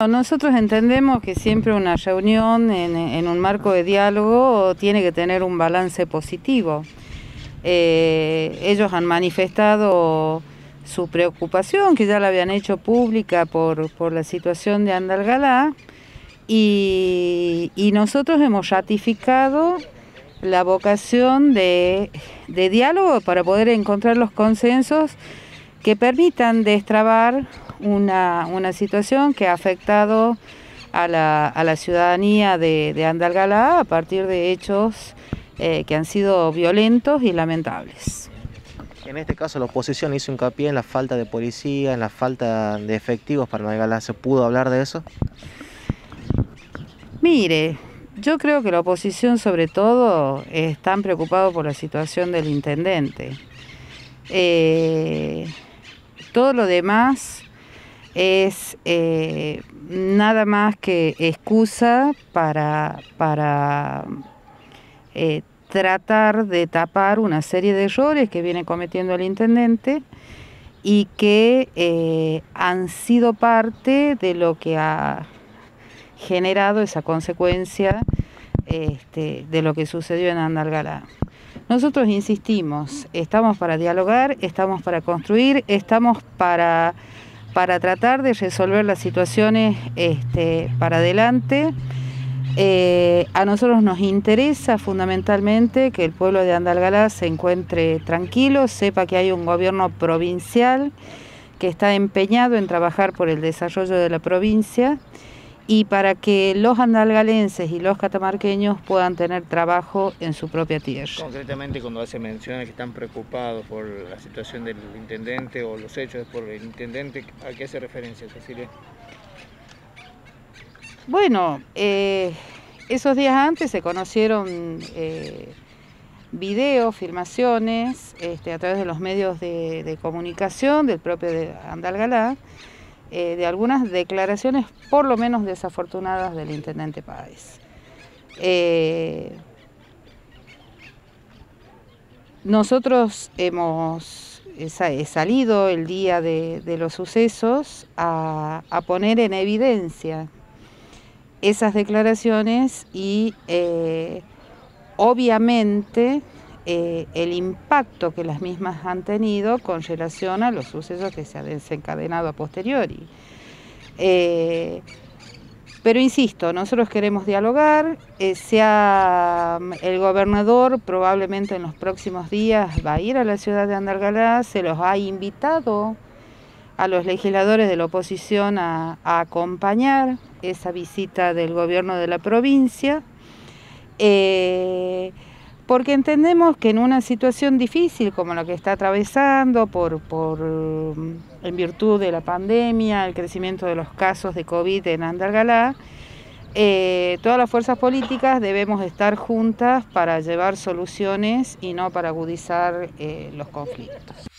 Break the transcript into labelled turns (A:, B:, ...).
A: Nosotros entendemos que siempre una reunión en un marco de diálogo tiene que tener un balance positivo. Ellos han manifestado su preocupación, que ya la habían hecho pública por la situación de Andalgalá, y nosotros hemos ratificado la vocación de diálogo para poder encontrar los consensos que permitan destrabar una situación que ha afectado a la ciudadanía de Andalgalá a partir de hechos que han sido violentos y lamentables.
B: En este caso la oposición hizo hincapié en la falta de policía, en la falta de efectivos para Andalgalá. ¿Se pudo hablar de eso?
A: Mire, yo creo que la oposición sobre todo están preocupados por la situación del intendente. Todo lo demás es nada más que excusa para tratar de tapar una serie de errores que viene cometiendo el intendente y que han sido parte de lo que ha generado esa consecuencia de lo que sucedió en Andalgalá. Nosotros insistimos, estamos para dialogar, estamos para construir, estamos para tratar de resolver las situaciones para adelante. A nosotros nos interesa fundamentalmente que el pueblo de Andalgalá se encuentre tranquilo, sepa que hay un gobierno provincial que está empeñado en trabajar por el desarrollo de la provincia y para que los andalgalenses y los catamarqueños puedan tener trabajo en su propia tierra.
C: Concretamente, cuando hace mención de que están preocupados por la situación del intendente o los hechos por el intendente, ¿a qué hace referencia, Cecilia?
A: Bueno, esos días antes se conocieron videos, filmaciones a través de los medios de comunicación del propio de Andalgalá, de algunas declaraciones por lo menos desafortunadas del intendente Páez. Nosotros hemos salido el día de los sucesos a poner en evidencia esas declaraciones y obviamente el impacto que las mismas han tenido con relación a los sucesos que se han desencadenado a posteriori. Pero insisto, nosotros queremos dialogar, el gobernador probablemente en los próximos días va a ir a la ciudad de Andalgalá, se los ha invitado a los legisladores de la oposición a acompañar esa visita del gobierno de la provincia, porque entendemos que en una situación difícil como la que está atravesando en virtud de la pandemia, el crecimiento de los casos de COVID en Andalgalá, todas las fuerzas políticas debemos estar juntas para llevar soluciones y no para agudizar los conflictos.